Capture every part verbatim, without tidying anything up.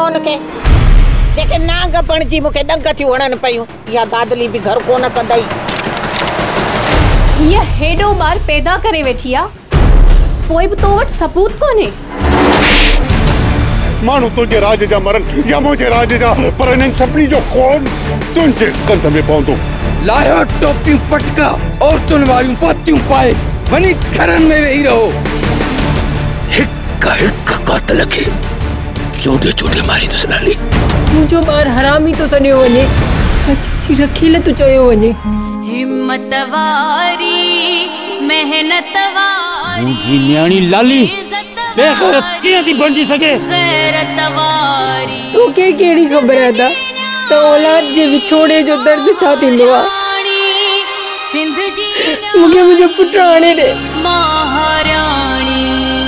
उनके जेके नांग बणजी मूंखे डंग थियूं हणनि पयूं। इहा दादली बि घर कोन कंदई। ये हेडो बार पैदा करे वेठी आ, कोई भी तो वट सबूत कोने। मानू तुझे राज जा मरन या मुझे राज जा, पर इन सभनी जो खून तुझे कंध में पवंदो। लायो टोपियूं पटका औरतुनि वारियूं पातियूं पाए वनी घरनि में वेही रहो। हिक हिक कातल खे चोंडे चोंडे मारी दुसलाली। मुझो बार हरामी तो सडियो वने, चाची जी रखील तो चयो वने। हिम्मत वारी मेहनत वारी मुझी न्याणी लाली बेगैरत कीअं थी बणजी सके। गैरत वारी तो के केड़ी खबर है ता तो औलाद जे विछोड़े जो दर्द छा थींदो आ। सिंध जी मुके मुझे पुट आणे दे महारानी।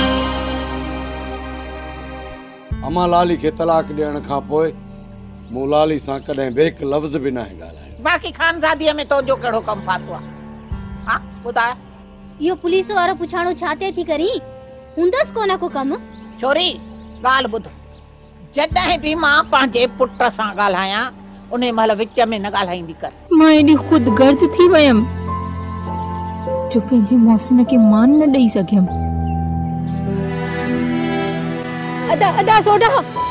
अमा लाली के तलाक देण खां पोइ मूं लाली सां कॾहिं बि हिकु लफ़्ज़ बि न ॻाल्हायो। बाक़ी खानज़ादीअ में तो जो कहिड़ो कमु फाथो आहे? हा ॿुधाए। इहो पुलिस वारो पुछाणो छाते थी करी? हूंदसि कोन को कमु? छोरी ॻाल्हि ॿुध, जॾहिं बि मां पंहिंजे पुट सां ॻाल्हायां उन महिल विच में न ॻाल्हाईंदी कर। मां एॾी ख़ुद गर्ज थी वयमि जो पंहिंजी मौसिन खे मान न ॾेई सघियमि। अदा अदा सोडा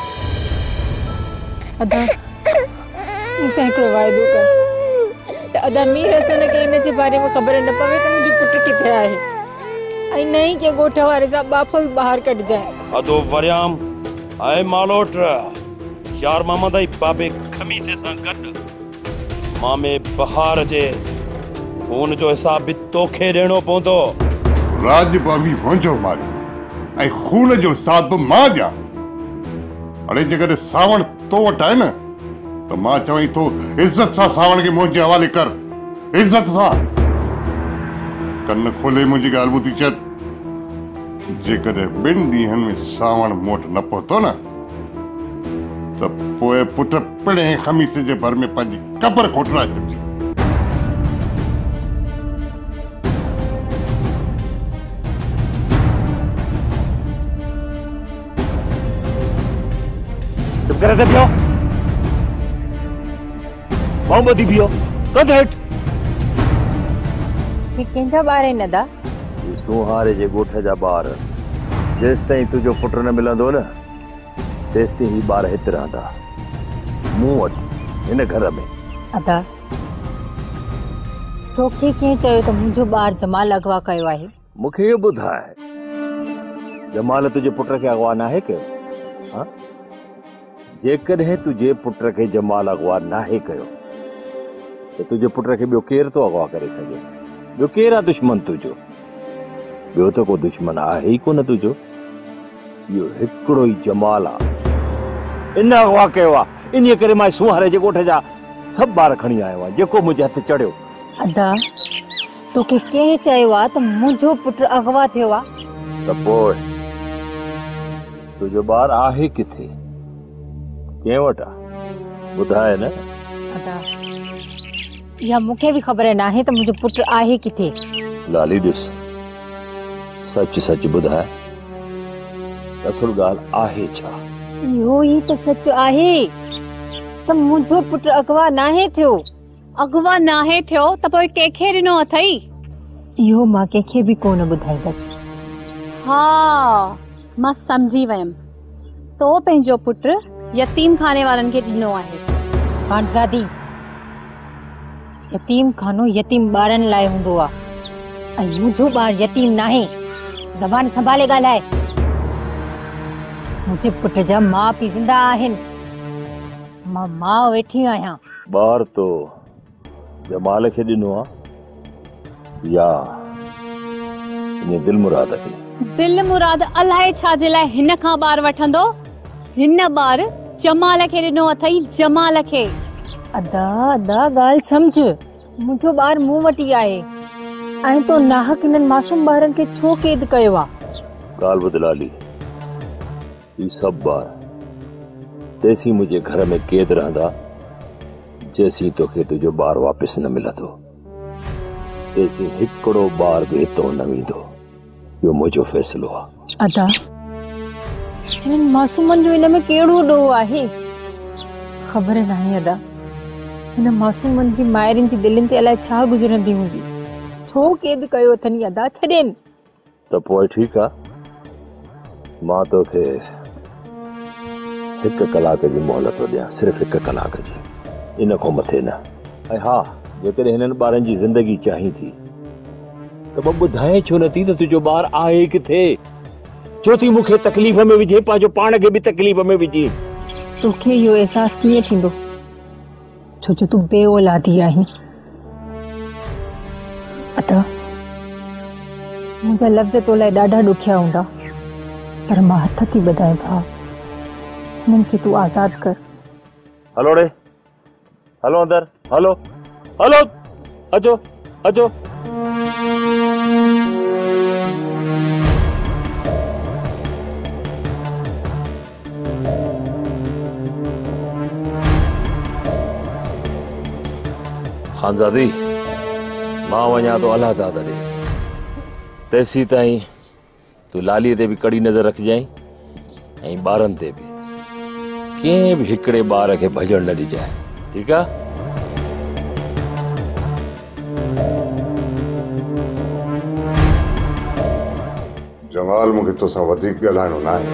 अदा मूंसां हिकिड़ो वाइदो कर त अदा मीर हसन खे इन जे बारे में ख़बर न पवे त मुंहिंजो पुट किथे आहे ऐं न ई के ॻोठ वारे सां बाफ़ बि ॿाहिरि कढजाए। अदो वरियाम ऐं मालोट यार मोहम्मद आई बाबे खमीसे सां गॾु मामे बहार जे खून जो हिसाब बि तोखे ॾियणो पवंदो। राज बावी मुंहिंजो मारी ऐं खून जो हिसाब बि मां ॾियां। हाणे जेकॾहिं सावण तो वटि आहे न त मां चवई थो इज़त सां सावण खे मुंहिंजे हवाले कर, इज़त सां। कन खोले मुंहिंजी ॻाल्हि ॿुधी चए, जेकॾहिं ॿिनि ॾींहंनि में सावण मूं वटि न पहुतो न त पोइ पुट पिणे खमीसे जे भर में पंहिंजी क़बर खोटराए छॾिजी। चुप करे थे पियो, मोहम्मदी पियो कद हेठ। ये कंहिंजा ॿार आहिनि अदा? ये सोहारे जे ॻोठ जा ॿार। जेसि ताईं तुंहिंजो पुट न मिलंदो न तेसि ताईं ही ॿार हिते रहंदा मूं वटि हिन घर में। अदा तोखे कंहिं चयो त मुंहिंजो ॿार जमाल अगवा कयो आहे? मूंखे इहो ॿुधाए, जमाल तुंहिंजे पुट खे अगवा नाहे कयो? हा, जेकॾहिं तुंहिंजे पुट खे जमाल अगवा नाहे कयो त तुंहिंजे पुट खे ॿियो केरु थो अगवा करे सघे? ॿियो केरु आहे दुश्मन तुंहिंजो? ॿियो त को दुश्मन आहे ई कोन तुंहिंजो। इहो हिकिड़ो ई जमाल आहे, इन अगवा कयो आहे। इन करे मां सुहारे जे ॻोठ जा सभु ॿार खणी आयो आहियां जेको मुंहिंजे हथ चढ़ियो। अदा तोखे कंहिं चयो आहे त मुंहिंजो पुटु अगवा थियो आहे? त पोइ तुंहिंजो ॿारु आहे किथे, कंहिं वटि आहे? ॿुधाए न। अदा इहा मूंखे बि ख़बर नाहे त मुंहिंजो पुटु आहे किथे। लाली ॾिस, सच सच ॿुधाए, असुल ॻाल्हि आहे छा? इहो ई त सच आहे त मुंहिंजो पुटु अगवा नाहे थियो। अगवा नाहे थियो त पोइ कंहिंखे ॾिनो अथई? इहो मां कंहिंखे बि कोन ॿुधाईंदसि। हा मां सम्झी वयमि, तो पंहिंजो पुटु यतीम खाने वारनि खे ॾिनो आहे। खानज़ादी यतीम खानो यतीम ॿारनि लाइ हूंदो आहे ऐं मुंहिंजो ॿारु यतीम नाहे। ज़बान संभाले ॻाल्हाए। मुंहिंजे पुट जा माउ पीउ ज़िंदा आहिनि, मां मां वेठी आहियां। ॿार तो जमाल खे ॾिनो आहे या इन दिल मुराद खे? दिल मुराद अलाए छा जे लाइ हिन खां ॿार वठंदो? हिन ॿार जमाल खे ॾिनो अथई, जमाल खे। अदा अदा ॻाल्हि सम्झ, मुंहिंजो ॿारु मूं वटि ई आहे ऐं तो नाहक हिननि मासूम ॿारनि खे छो क़ैद कयो आहे? ॻाल्हि ॿुध लाली, ही सभु ॿार तेसीं मुंहिंजे घर में क़ैद रहंदा जेसीं तोखे तुंहिंजो ॿारु वापसि न मिलंदो, तेसीं हिकिड़ो ॿारु बि हितां न वेंदो। इहो मुंहिंजो फ़ैसिलो आहे। अदा हिननि मासूमनि जो हिन में कहिड़ो ॾोह आहे? ख़बर नाहे अदा, हिन मासूमनि जी माइरुनि जी दिलनि ते अलाए छा गुज़रंदी हूंदी। छो क़ैद कयो अथनि अदा, छॾेनि। त पोइ ठीकु आहे, मां तोखे हिकु कलाक जी मोहलत थो ॾियां, सिर्फ़ु हिकु कलाक जी, इन खां मथे न। ऐं हा, जेकॾहिं हिननि ॿारनि जी ज़िंदगी चाहीं थी त पोइ ॿुधाए छो नथी त तुंहिंजो ॿारु आहे किथे? छो थी मूंखे तकलीफ़ में विझे, पंहिंजो पाण खे बि तकलीफ़ में विझी? तोखे इहो अहसासु कीअं थींदो, छो जो तूं बे औलादी आहीं? अदा, मुंहिंजा लफ़्ज़ तो लाइ ॾाढा ॾुखिया हूंदा, पर मां हथ थी ॿधाए भाउ, हिननि खे तूं आज़ादु कर। हलो रे, हलो अंदर, हलो हलो, अचो अचो। खानज़ादी, मां वञा तो अलाह दादा ॾे, तेसी ताईं तूं लालीअ ते बि कड़ी नज़र रखजांइ ऐं ॿारनि ते बि, कंहिं बि हिकिड़े ॿार खे भॼण न ॾिजांइ, ठीकु आहे? जमाल, मूंखे तोसां वधीक ॻाल्हाइणो न आहे।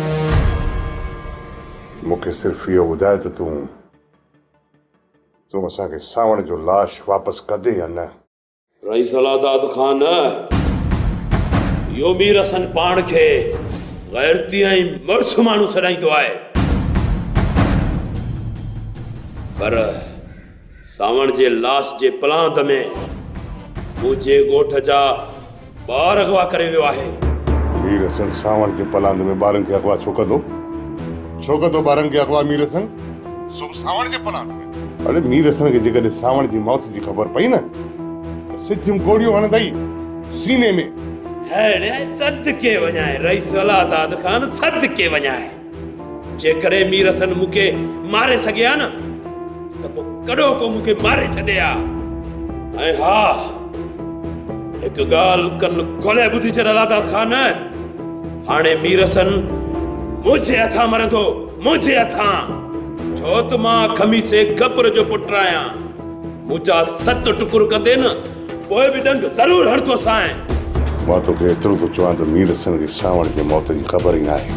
मूंखे सिर्फ़ु इहो ॿुधाए त तूं तूं असांखे सावण जो लाश वापसि कदे या न? रईस दाद ख़ान, इहो मीर हसन पाण खे गैरती ऐं मर्स माण्हू सॾाईंदो आहे, पर सावण जे लाश जे पलांत में मुंहिंजे ॻोठ जा ॿार अगवा करे वियो आहे। मीर हसन सावण जे पलांत में ॿारनि खे अगवा छो कंदो? छो कंदो ॿारनि खे अगवा मीर हसन? सो सावण जे पलांत में? अरे मीर हसन खे जेकॾहिं सावण जी मौत जी ख़बर पई न, त सिधियूं गोलियूं हणंदई सीने में। हेड़े सदके वञाए रईस दाद ख़ान, सदके वञाए। जेकॾहिं मीर हसन मूंखे मारे सघिया न, त पोइ कॾो को मूंखे मारे छॾिया। ऐं हा, हिकु ॻाल्हि कन खोले ॿुधी छॾ दाद ख़ान, हाणे मीर हसन मुंहिंजे हथां मरंदो, मुंहिंजे हथां। छो त मां खमीसे गबर जो पुट आहियां। मुंहिंजा सत टुकुर कंदे न, पोइ बि डंग ज़रूर हणंदो सां। मां तोखे एतिरो थो चवां त मीर हसन खे सावण जी मौत जी ख़बर ई न आहे,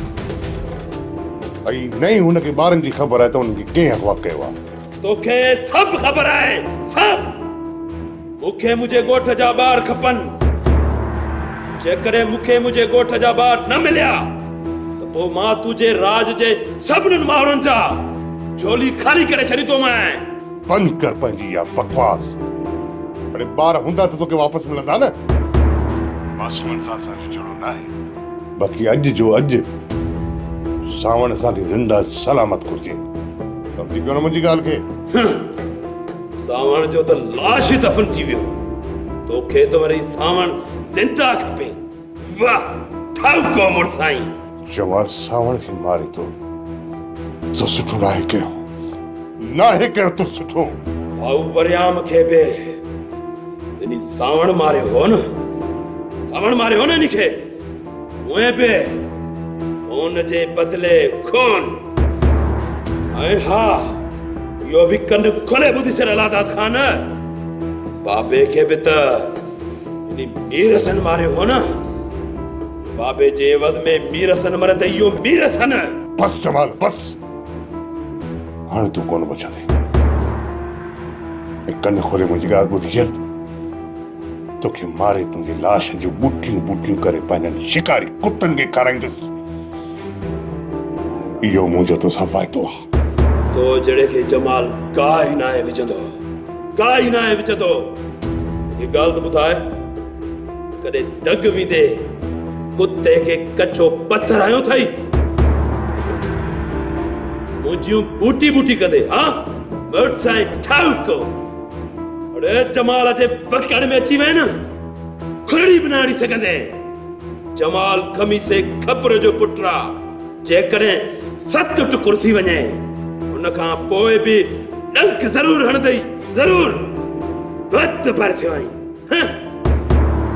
ऐं न ई हुनखे ॿारनि जी ख़बर आहे त हुननि खे कंहिं अगवा कयो आहे। तोखे सभु ख़बर आहे, सभु। मूंखे मुंहिंजे ॻोठ जा ॿार खपनि। जेकॾहिं मूंखे मुंहिंजे ॻोठ जा ॿार न मिलिया, त पोइ मां तुंहिंजे राज जे सभिनीनि माण्हुनि जा झोली खाली करे छॾींदोमांइ। बंदि कर पंहिंजी इहा बकवास। अरे ॿार हूंदा त तोखे वापसि मिलंदा न। मासूमनि सां असांजो जुड़ो न आहे, बाक़ी अॼु जो अॼु सावण असांखे ज़िंदा सलामत घुरिजे। सम्झी पियो न मुंहिंजी ॻाल्हि खे? सावण जो त लाश ई दफ़न थी वियो, तोखे त वरी सावण ज़िंदा खपे। वाह, ठाउ को मुड़साई। जमाल सावण खे मारे थो तो सुठो नाहे कयो, नाहे कयो तो सुठो। भाऊ वरियाम खे बि इनी सावण मारे हो न, सावण मारे हो न इनखे, उहे बि उन जे बदले खून। ऐं हा, इहो बि कन खोले ॿुधी छॾ दाद ख़ान, बाबे खे बि त इनी मीर हसन मारे हो न। बाबे जे एवज़ में मीर हसन मरे त इहो मीर हसन। बस जमाल, बस। हाणे तूं कोन बचंदे। कन खोले मुंहिंजी ॻाल्हि ॿुधी छॾ। तोखे मारे तुंहिंजी लाश जूं ॿुटियूं ॿुटियूं करे पंहिंजनि शिकारी कुतनि खे खाराईंदुसि। इहो मुंहिंजो तोसां वाइदो आहे। तो जड़े खे जमाल का ई न आहे विझंदो, का ई न आहे विझंदो। ये ॻाल्हि त ॿुधाए, कॾहिं दग विधे कुत्ते खे कचो पत्थर आयो अथई? मुंहिंजियूं बूटी बूटी कंदे, हा मर्साई ठाउको। अरे जमाल जे वकड़ में अची वए न, खुरड़ी बि न हणी सघंदे। जमाल खमीसे खबर जो पुट्रा, जेकॾहिं सत टुकुर थी वञे, उन खां पोइ बि डंक ज़रूर हणंदई, ज़रूर। वत भर थियो आई।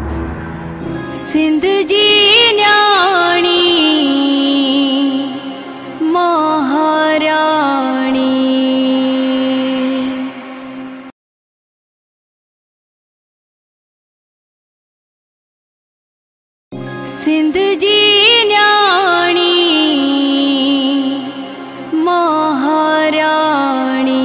सिंध जी न्याणी सिंध जी न्याणी महाराणी।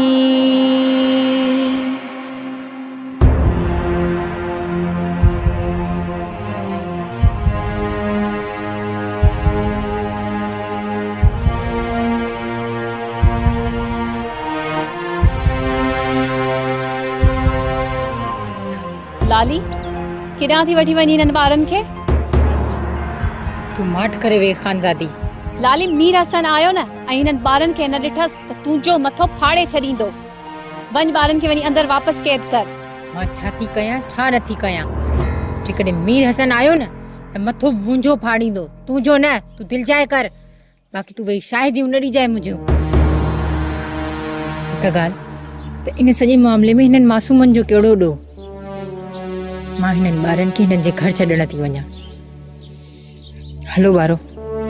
लाली किरां थी वठी वञी हिननि ॿारनि खे? तू माठ करे वे खानजादी। लाली मीर हसन आयो न ऐं हिननि ॿारनि खे न ॾिठसि त तुंहिंजो मथो फाड़े छॾींदो। वञ ॿारनि खे वञी अंदरि वापसि कैद कर। मां छा थी कयां छा नथी कयां? जेकॾहिं मीर हसन आयो न त मथो मुंहिंजो फाड़ींदो, तुंहिंजो न। तू दिलि जाए कर, बाक़ी तू वेही शायदि न ॾिजाए मुंहिंजो। हिक ॻाल्हि त इन सॼे मामले में हिननि मासूमनि जो कहिड़ो ॾोह? मां हिननि ॿारनि खे हिननि जे घर छॾण थी वञा। हलो ॿारो।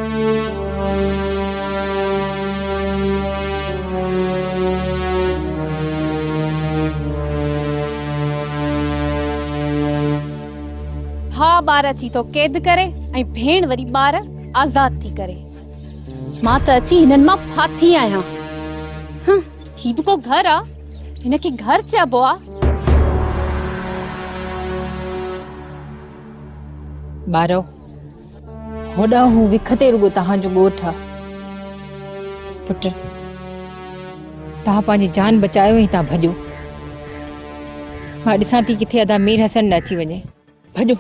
भाउ ॿार अची तो कैद करे ऐं भेण वरी ॿार आज़ाद थी करे। मां त अची हिननि मां फाथी आहियां। हम्म, ही बि को घर आ? हिनखे घर चइबो आ? ॿारो होॾा हूं विखते रुगो तव्हांजो ॻोठ आहे। पुट तव्हां पंहिंजी जान बचायो ऐं तव्हां भॼो। मां ॾिसां थी किथे अदा मीर हसन न अची वञे। भॼो।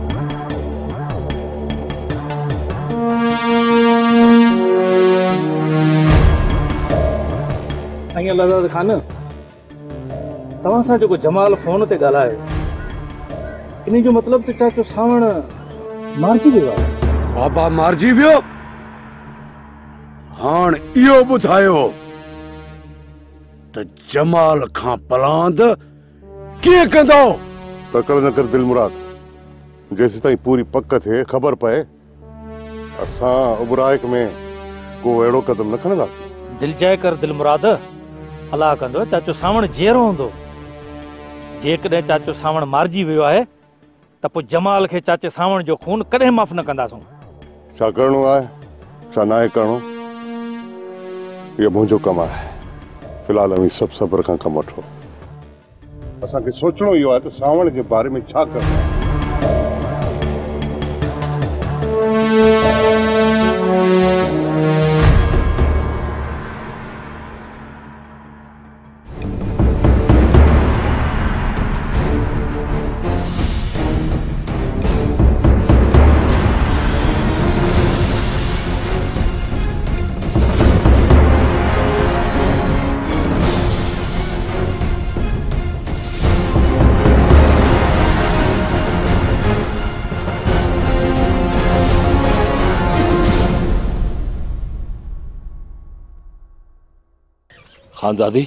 साईं अलाज़ाद ख़ान, तव्हां सां जेको जमाल फ़ोन ते ॻाल्हाए इन जो मतिलबु त चाचो सावण मारिजी वियो आहे? बाबा मारिजी वियो? हाणे इहो ॿुधायो त जमाल खां पलांद कीअं कंदो? तकड़ न कर दिलमुराद, जेसि ताईं पूरी पक थिए ख़बर पए असां उबराइक में को अहिड़ो कदम न खणंदासीं। दिल जाए कर दिलमुराद, अलाह कंदो चाचो सावण जेरो हूंदो। जेकॾहिं चाचो सावण मारिजी वियो आहे त पोइ जमाल खे चाचे सावण जो खून कॾहिं माफ़ न कंदासूं। छा करणो आहे छा न आहे करणो, इहो मुंहिंजो कमु आहे। फ़िलहाल अवी सभु सब्र खां कमु वठो। असांखे सोचणो इहो आहे त सावण जे बारे में छा करणो आहे। खानजादी,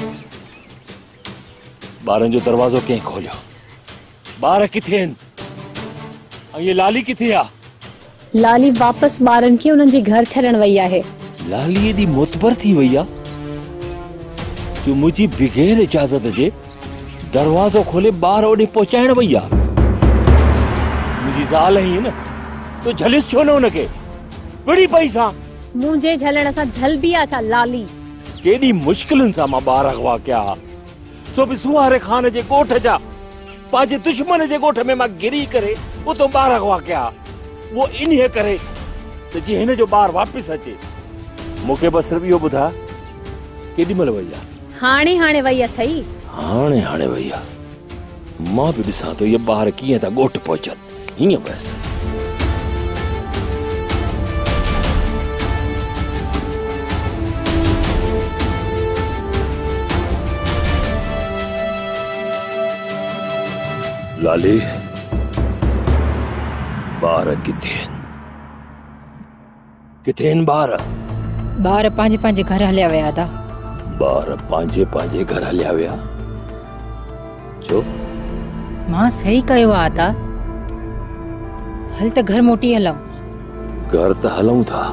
ॿारनि जो दरवाज़ो कंहिं खोलियो? ॿार किथे आहिनि? ऐं ये लाली किथे आहे? लाली वापसि ॿारनि खे उन्हनि जे घर छॾण वई आहे। लाली एॾी मोतबर थी वई आहे जो मुंहिंजी बग़ैर इजाज़त जे दरवाज़ो खोले ॿार ओॾे पहुचाइण वई आहे। मुंहिंजी ज़ाल ही न, तो झलिस छो न हुनखे? विड़ी पई सां। मुंहिंजे झलण सां झल बि आहे छा लाली? केॾी मुश्किलनि सां मां ॿार अगवा कया, सो बि सुहारे खान जे ॻोठ जा। पंहिंजे दुश्मन जे ॻोठ में मां गिरी करे उतो ॿार अगवा कया। वो इन्हीअ करे त जीअं हिन जो ॿार वापसि अचे। मूंखे बस सिर्फ़ इहो ॿुधा केॾी महिल वई आहे? हाणे हाणे वई अथई। हाणे हाणे वई आहे? मां बि ॾिसां थो इहे ॿार कीअं था ॻोठ पहुचनि। हीअं बसि लाली, ॿार किथे आहिनि? किथे आहिनि ॿार? ॿार पंहिंजे पंहिंजे घर हलिया विया था। ॿार पंहिंजे पंहिंजे घर हलिया विया? छो? मां सही कयो आहे आता। हल त घर मोटी हलूं। घर त हलूं था,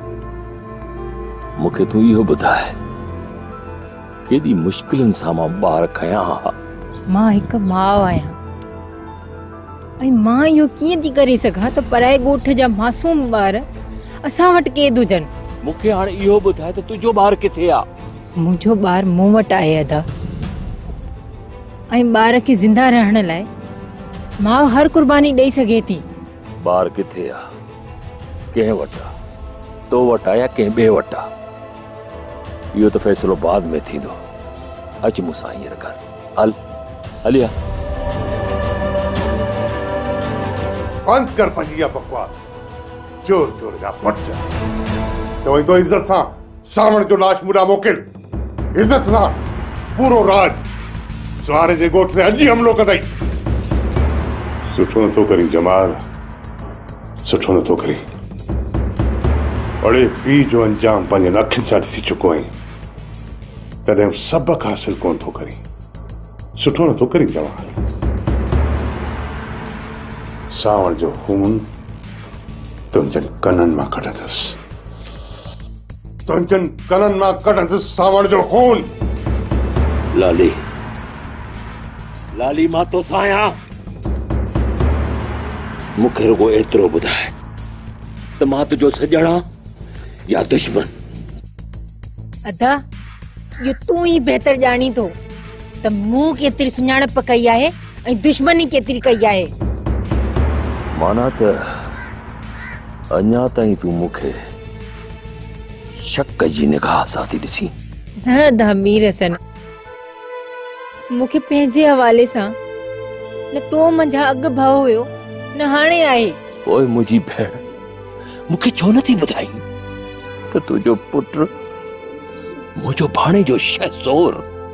मूंखे तूं इहो ॿुधाए केॾी मुश्किलनि सां मां ॿार खयां हा। मां हिकु माउ आहियां। ऐं मां इहो कीअं थी करे सघां त पराए ॻोठ जा मासूम ॿार असां वटि केद हुजनि। मूंखे हाणे इहो ॿुधाए त तुंहिंजो ॿार किथे आहे? मुंहिंजो ॿार मूं वटि आहे अदा, ऐं ॿार खे ज़िंदा रहण लाइ माउ हर कुर्बानी ॾेई सघे थी। ॿार किथे आहे? कंहिं वटि आहे? तो वटि आहे या कंहिं ॿिए वटि आहे? इहो त फ़ैसिलो बाद में थींदो। अच मूंसां हींअर कर। हल हलिया। बंदि कर पंहिंजी इहा बकवास। चोर चोर जा पुट चवई तो इज़त सां सावण जो लाश मुॾा मोकिल। इज़त सां पूरो राज सुहारे जे ॻोठ ते अॼु ई हमलो कंदई। सुठो नथो करी जमाल, सुठो नथो करी। बड़े पीउ जो अंजाम पंहिंजनि अखियुनि सां ॾिसी चुको आहीं, तॾहिं सबक़ हासिल कोन थो करी। सुठो नथो करी जमाल। सावण जो खून तुंहिंजनि कननि मां कढंदुसि, तुंहिंजनि कननि मां कढंदुसि सावण जो खून। लाली लाली मां तो साया मूंखे रुगो एतिरो ॿुधाए त मां तुंहिंजो सॼणा या दुश्मन? अदा इहो तूं ई बहितर ॼाणी थो त मूं केतिरी सुञाणप कई आहे ऐं दुश्मनी केतिरी कई आहे। माना त अञा ताईं तूं मूंखे शक जी निगाह सां थी ॾिसी? न अदा मीर हसन, मूंखे पंहिंजे हवाले सां न तो मुंहिंजा अॻु भाउ हुयो न हाणे आहे। पोइ मुंहिंजी भेण मूंखे छो नथी ॿुधाई त तुंहिंजो पुट मुंहिंजो भाणे जो शहज़ोर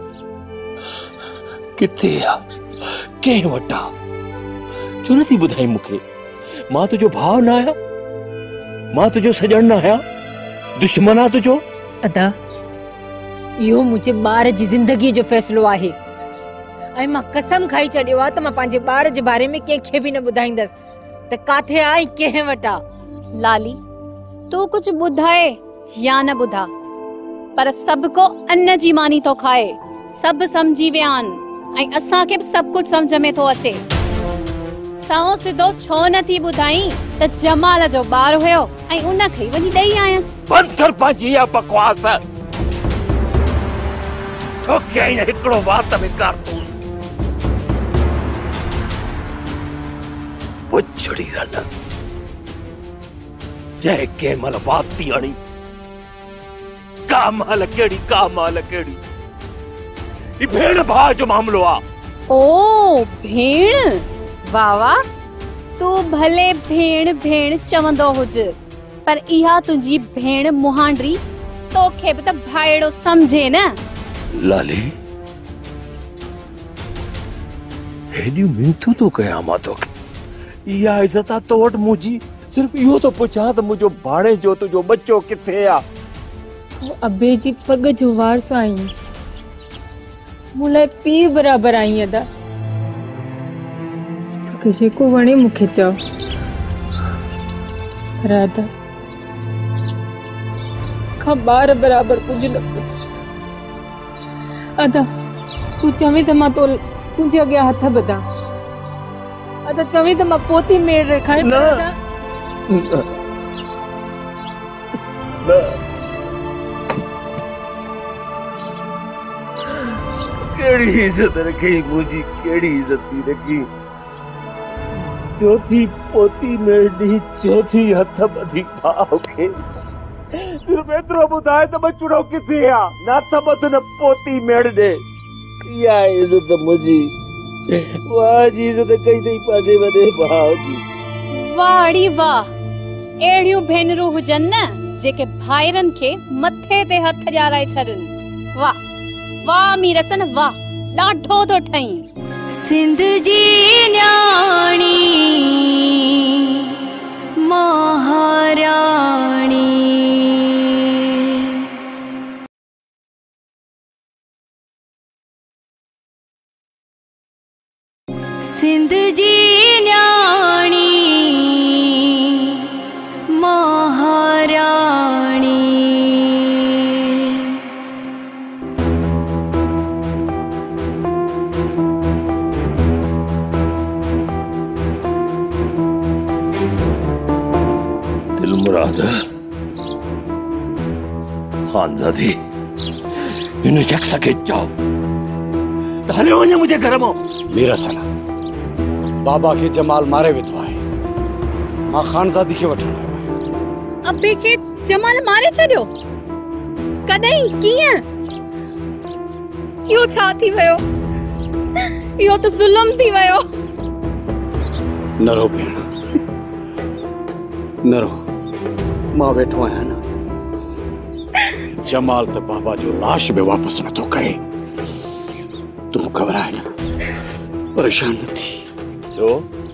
किथे आहे, कंहिं वटि आहे? छो नथी ॿुधाई मूंखे? मां तुंहिंजो भाउ न आहियां? मां तुंहिंजो सॼण न आहियां? दुश्मन आहे तुंहिंजो? अदा इहो मुंहिंजे ॿार जी ज़िंदगीअ जो फ़ैसिलो आहे ऐं मां कसम खाई छॾियो आहे त मां पंहिंजे ॿार जे बारे में कंहिंखे बि न ॿुधाईंदसि त काथे आहे कंहिं वटि आहे। लाली तू कुछ ॿुधाए या न ॿुधा, पर सभु को अन्न जी मानी तो खाए। सभु समझी विया आहिनि ऐं असांखे बि सभु कुझु सम्झ में थो अचे। साओ सिधो छो नथी ॿुधाई त जमाल जो ॿार हुयो ऐं उन खे वञी ॾेई आयसि। बंदि कर पंहिंजी इहा बकवास। थोके आई न हिकिड़ो वात में कारतूस पुछड़ी रन जंहिं कंहिं महिल वाती हणी का माल कहिड़ी का माल कहिड़ी। ही भेण भाउ जो मामलो आहे। ओ भेण, वाह वाह, तू भले भेण भेण चवंदो हुज, पर इहा तुंहिंजी भेण मुहांडरी तोखे बि त भाइड़ो समझे न। लाली हेॾियूं मिनतूं तो कयां मां तोखे? इहा इज़त आहे तो वटि मुंहिंजी? सिर्फ़ इहो तो पुछां त मुंहिंजो भाणे जो तुंहिंजो बच्चो किथे आहे? तूं अबे जी पग जो वारसो आहीं, मूं लाइ पीउ बराबरि आहीं अदा। तोखे जेको वणे मूंखे चओ, पर अदा खां ॿार बराबरि कुझु न पुछ। अदा तूं चवे त मां तो तुंहिंजे अॻियां हथ ॿधां, अदा चवे त मां पोती मेड़ रखां। न केड़ी इज्जत रखी मुझी, केड़ी इज्जत थी रखी। चौथी पोती मेरी चौथी हथ बधी भाव के सिर्फ एतिरो ॿुधाए त बचड़ो किथे आ? न हथ बध न पोती मेड़ दे। इहा इज्जत मुझी वाह जी इज्जत कई थई पंहिंजे वॾे भाउ जी। वाड़ी वाह, एड़ियूं भेनरूं हुजनि न जेके भाइरनि खे मथे ते हथ ॾियाराए छॾनि। वाह वाह मीरसन वाह, ॾाढो थो ठहीं। सिंध जी न्याणी महाराणी सिंध जी न्याणी महाराणी दिलमुराद खानजादी इन शख्स खे चओ त हलियो वञे मुंहिंजे घर मां। मीर हसन बाबा खे जमाल मारे विधो आहे, मां खानजादी खे वठण आयो आहियां। अबे खे जमाल मारे छॾियो? कॾहिं? कीअं? इहो छा थी वियो? इहो त ज़ुल्म थी वियो। न रो भेण, न रो, मां वेठो आहियां न। जमाल त बाबा जो लाश बि वापसि नथो करे। तूं घबराए न, परेशान न थी। छो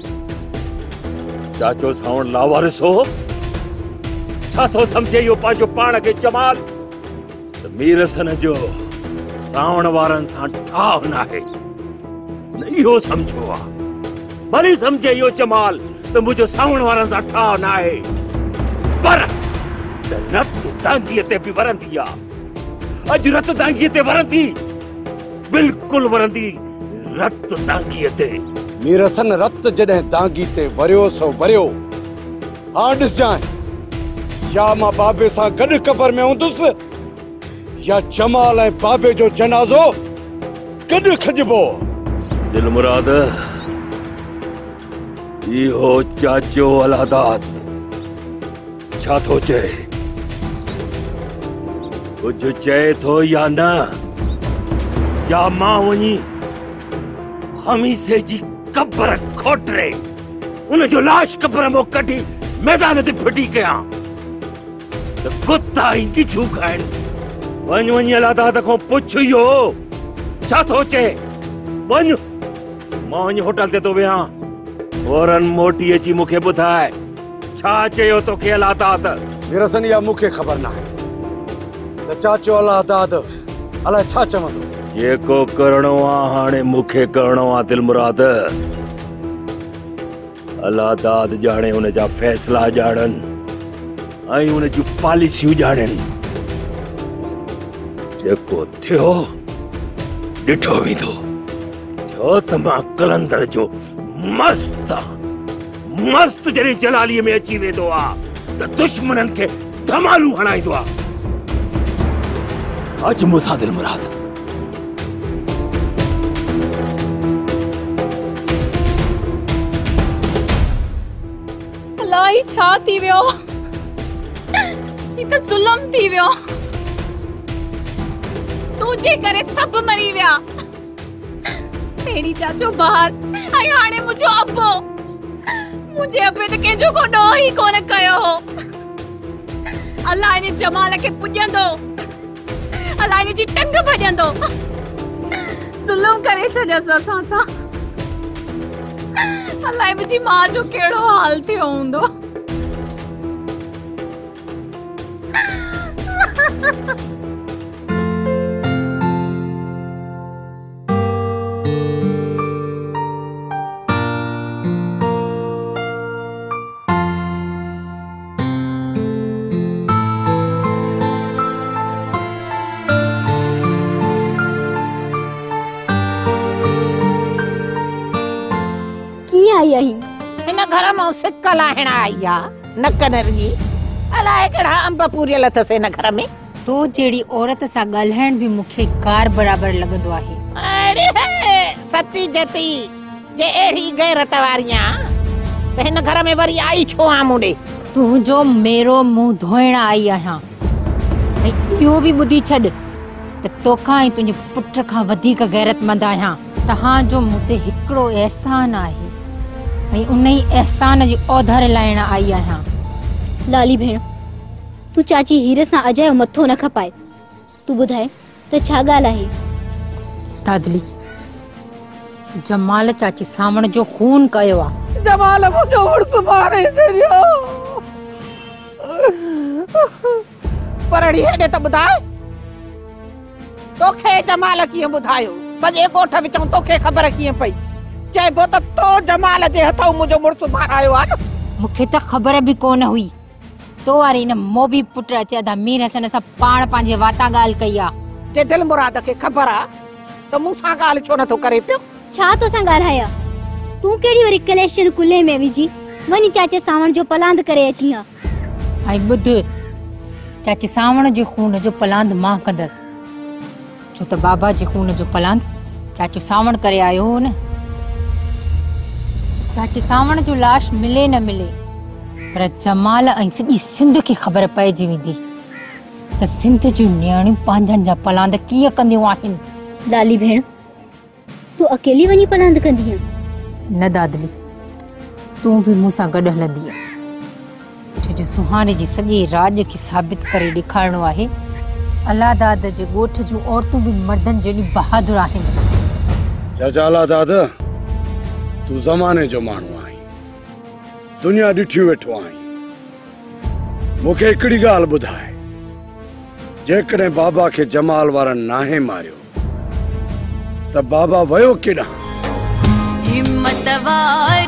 चाचो सावण लावारिस हो? छा थो सम्झे इहो पंहिंजो पाण खे जमाल? त मीर हसन जो सावण वारनि सां ठाह नाहे, न इहो सम्झो आहे। भली सम्झे इहो जमाल त मुंहिंजो सावण वारनि सां ठाह नाहे, पर रत दांगीअ ते बि वरंदी आहे। अॼु रत दांगीअ ते वरंदी, बिल्कुलु वरंदी रत दांगीअ ते। मीर हसन रत जॾहिं दांगी ते वरियो सो वरियो। हां ॾिसजांइ, या मां बाबे सां गॾु क़बर में हूंदुसि या जमाल ऐं बाबे जो जनाज़ो गॾु खॼिबो। दिलमुराद इहो चाचो अलादात छा थो चए? कुझु चए थो या न? या मां वञी हमीसे जी कब्र खोटरे उन जो लाश कब्र मां कढी मैदान ते फिटी कयां त कुत्ता ई किछू खाइनि। वञ वञ अलादात खां पुछ इहो छा थो चए। वञ, मां वञी होटल ते थो वेहां, फौरन मोटी अची मूंखे ॿुधाए छा चयो तोखे अलादात। मीर हसन या मूंखे ख़बर नाहे त चाचो अलादात अलाए छा चवंदो। जेको करणो आहे हाणे मूंखे करणो आहे दिलमुराद। अलादात ॼाणे हुन जा फ़ैसिला ॼाणनि ऐं हुन जूं पॉलिसियूं ॼाणनि। जेको थियो ॾिठो वेंदो, छो त मां कलंदर जो मस्त मस्त जॾहिं जलालीअ में अची वेंदो आहे त दुश्मननि खे धमालू हणाईंदो आहे। अच मूंसां दिलमुराद। अलाही छा थी वियो? ही त ज़ुल्म थी वियो। तुझे करे सभु मरी विया। पहिरीं चाचो ॿाहिरि ऐं हाणे मुंहिंजो अबो। मुंहिंजे अबे त कंहिंजो को ॾोह ई कोन कयो हो। अलाह इन जमाल खे पुॼंदो, अलाह इन जी टंग भॼंदो। ज़ुल्म करे छॾियसि असां सां। अलाह मुंहिंजी मां जो कहिड़ो हाल थियो हूंदो। आई आई इन घर में सिक लाहिण आई आ नक नरगी। अलाए कहिड़ा अंब पूरियल अथसि इन घर में। तो जहिड़ी औरत सां ॻाल्हाइण बि मूंखे कार बराबर लॻंदो आहे। अड़े सती जती जे अहिड़ी गैरत वारियां त हिन घर में वरी आई छो आ मुंडे? तुंहिंजो मेरो मुंहुं धोइण आई आहियां। ऐं इहो बि ॿुधी छॾ त तोखां ऐं तुंहिंजे पुट खां वधीक गैरतमंद आहियां। तव्हांजो मूं ते हिकिड़ो एहसान आहे ऐं उन ई एहसान जी ओधर लाइण आई आहियां। लाली भेण, तू चाची हीर सां अजय मथो न खपाए। तू ॿुधाए त छा ॻाल्हि आहे? दादली, जमाल चाची सावण जो खून कयो आहे। जमाल मुंहिंजो उर्स मारे छॾियो। परड़ी हेॾे त ॿुधाए, तोखे जमाल कीअं ॿुधायो? सॼे ॻोठ विचों तोखे ख़बर कीअं पई? चइबो त तो जमाल जे हथों मुंहिंजो मुड़ुस मारायो आहे न। मूंखे त ख़बर बि कोन हुई। तो वारी न मोबी पुट अचे था मीर हसन सां पाण पंहिंजे वाता ॻाल्हि कई आहे। जे दिल मुराद खे ख़बर आहे त मूंसां ॻाल्हि छो नथो करे पियो? छा तोसां ॻाल्हाया? तूं कहिड़ी वरी कलेक्शन कुल्हे में विझी वञी चाचे सावण जो पलांद करे अची हा। ऐं ॿुध, चाची सावण जे खून जो पलांद मां कंदसि, छो त बाबा जे खून जो पलांद चाचो सावण करे आयो हो न। चाची सावण जो लाश मिले न मिले, पर जमाल ऐं सॼी सिंध खे ख़बर पइजी वेंदी त सिंध जूं नियाणियूं पंहिंजनि जा पलांद कीअं कंदियूं आहिनि। लाली भेण, तूं अकेली वञी पलांद कंदी आहे? न दादली, तूं बि मूंसां गॾु हलंदी आहे। छो सुहाने जी सॼे राज खे साबित करे ॾेखारणो आहे अलादाद जे ॻोठ जूं औरतूं बि मर्दनि जहिड़ी बहादुर आहिनि। चाचा अलादाद, तूं ज़माने जो माण्हू आहीं, दुनिया ॾिठी वेठो आहीं। मूंखे हिकिड़ी ॻाल्हि ॿुधाए, जेकॾहिं बाबा खे जमाल वारनि नाहे मारियो त बाबा वियो केॾांहुं? हिम्मत वार